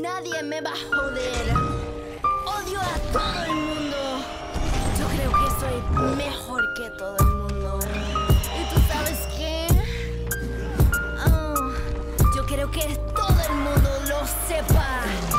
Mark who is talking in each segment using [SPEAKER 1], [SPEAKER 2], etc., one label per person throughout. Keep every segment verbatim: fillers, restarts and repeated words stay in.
[SPEAKER 1] nadie me va a joder. Odio a todo el mundo. Yo creo que soy mejor que todo el mundo. ¿Y tú sabes qué? Oh, yo quiero que todo el mundo lo sepa.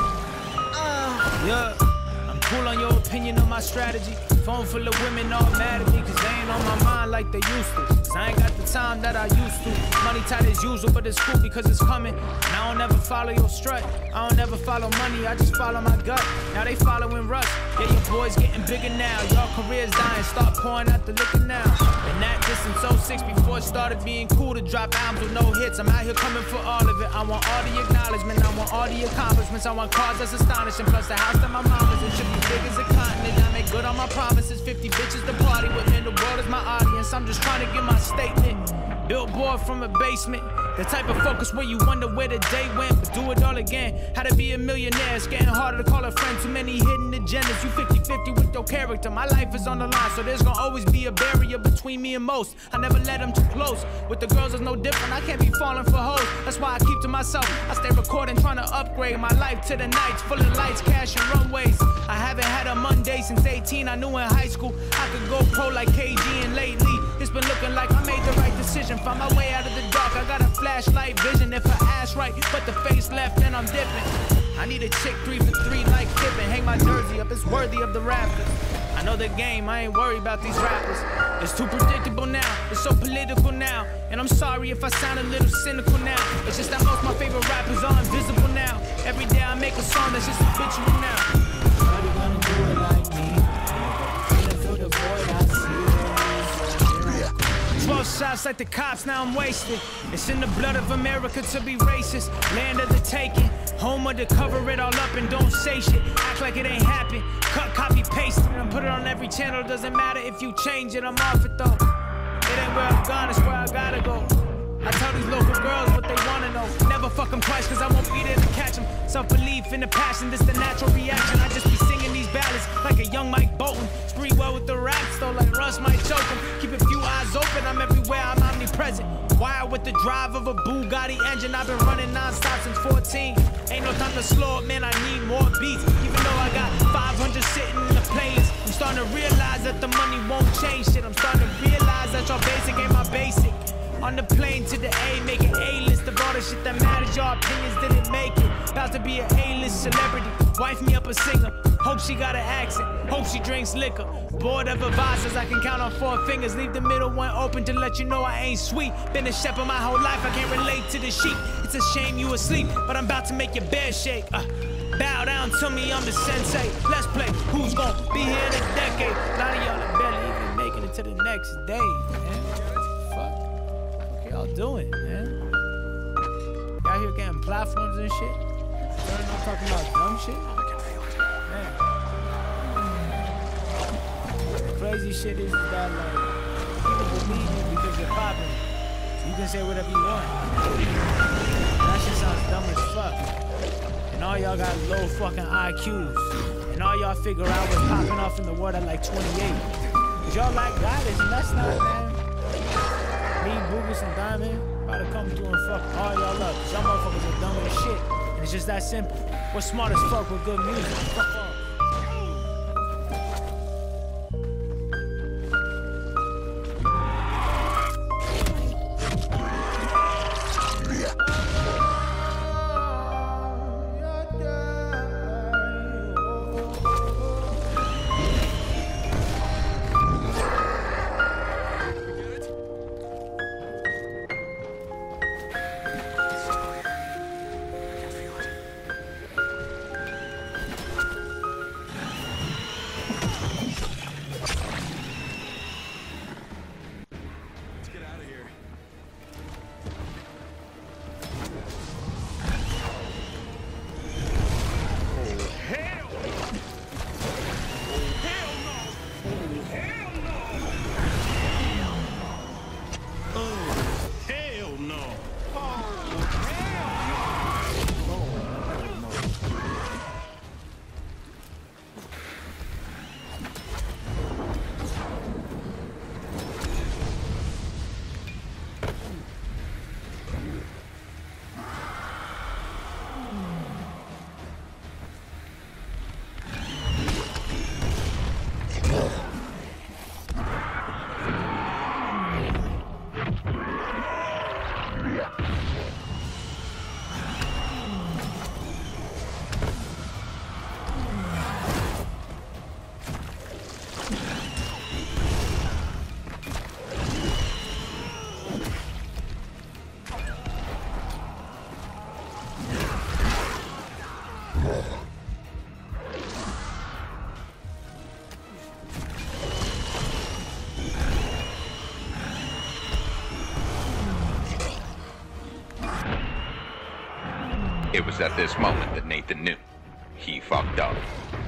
[SPEAKER 1] Oh.
[SPEAKER 2] Yeah, I'm cool on your opinion on my strategy. Phone full of women all mad at me cause they ain't on my mind like they used to. Cause I ain't got the time that I used to. Money tight as usual, but it's cool because it's coming. And I don't ever follow your strut. I don't ever follow money, I just follow my gut. Now they following Russ. Yeah, your boy's getting bigger now. Your career's dying, start pouring out the liquor now. And that distance oh six before it started being cool to drop albums with no hits. I'm out here coming for all of it. I want all the acknowledgement, I want all the accomplishments. I want cars that's astonishing, plus the house that my mama's in. Should be big as a continent, I make good on my promise. It's fifty bitches to party with, and the world is my audience. I'm just trying to get my statement. Billboard from a basement. The type of focus where you wonder where the day went, but do it all again. How to be a millionaire, it's getting harder to call a friend. Too many hidden agendas, you fifty fifty with your character. My life is on the line, so there's gonna always be a barrier between me and most. I never let them too close. With the girls, it's no different, I can't be falling for hoes. That's why I keep to myself. I stay recording, trying to upgrade my life to the nights, full of lights, cash, and runways. I haven't had a Monday since eighteen. I knew in high school I could go pro like K G, and lately it's been looking like I made the right decision. Find my way out of the dark, I got a flashlight vision. If I ass right, but the face left, then I'm dipping. I need a chick three for three like Pippin. Hang my jersey up, it's worthy of the Raptors. I know the game, I ain't worried about these rappers. It's too predictable now, it's so political now. And I'm sorry if I sound a little cynical now. It's just that most of my favorite rappers are invisible now. Every day I make a song that's just habitual now. Nobody gonna do it like me. Feeling for the void I see. Twelve shots like the cops, now I'm wasted. It's in the blood of America to be racist. Land of the taking, home of the cover it all up and don't say shit. Act like it ain't happened. Cut, copy, paste it and put it on every channel. Doesn't matter if you change it, I'm off it though. It ain't where I'm gone, it's where I gotta go. I tell these local girls what they wanna know. Never fuck them twice cause I won't be there to catch them. Self-belief and the passion, this the natural reaction. I just be singing these ballads like a young Mike Bolton. Spree well with the raps though, like Russ might choke him. Keep a few eyes open, I'm everywhere, I'm omnipresent. Wired with the drive of a Bugatti engine. I've been running non-stop since fourteen. Ain't no time to slow up, man, I need more beats. Even though I got five hundred sitting in the playlist, I'm starting to realize that the money won't change shit. I'm starting to realize that your basic ain't my basic. On the plane to the A, making A-list of all the shit that matters. Your opinions didn't make it. About to be an A-list celebrity. Wife me up a singer. Hope she got an accent. Hope she drinks liquor. Bored of advisors, I can count on four fingers. Leave the middle one open to let you know I ain't sweet. Been a shepherd my whole life, I can't relate to the sheep. It's a shame you asleep, but I'm about to make your bed shake. Uh, bow down to me, I'm the sensei. Let's play. Who's gonna be here in a decade? A lot of y'all are barely even making it to the next day, man. Y'all doing, man? Y'all here getting platforms and shit? Y'all not talking about dumb shit? Man. The crazy shit is that, like, people believe you because you're popping. So you can say whatever you want. That shit sounds dumb as fuck. And all y'all got low fucking I Qs. And all y'all figure out what's popping off in the world at like twenty-eight. Cause y'all like guidance, and that's not, man. Me, Boogus, and Diamond about to come through and fuck all y'all up. Cause y'all motherfuckers are dumb as shit. And it's just that simple. We're smart as fuck with good music. Fuck off.
[SPEAKER 3] It was at this moment that Nathan knew he fucked up.